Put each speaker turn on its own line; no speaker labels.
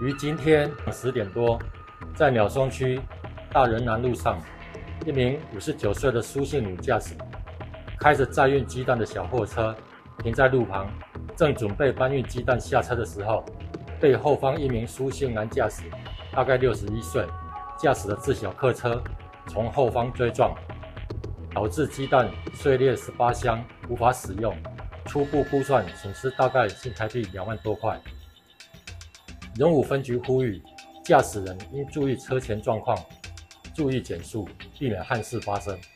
于今天10点多，在鸟松区大仁南路上，一名59岁的苏姓女驾驶，开着载运鸡蛋的小货车停在路旁，正准备搬运鸡蛋下车的时候，被后方一名苏姓男驾驶，大概61岁，驾驶的自小客车从后方追撞，导致鸡蛋碎裂18箱，无法使用。初步估算损失大概新台币2万多块。仁武分局呼吁驾驶人应注意车前状况，注意减速，避免憾事发生。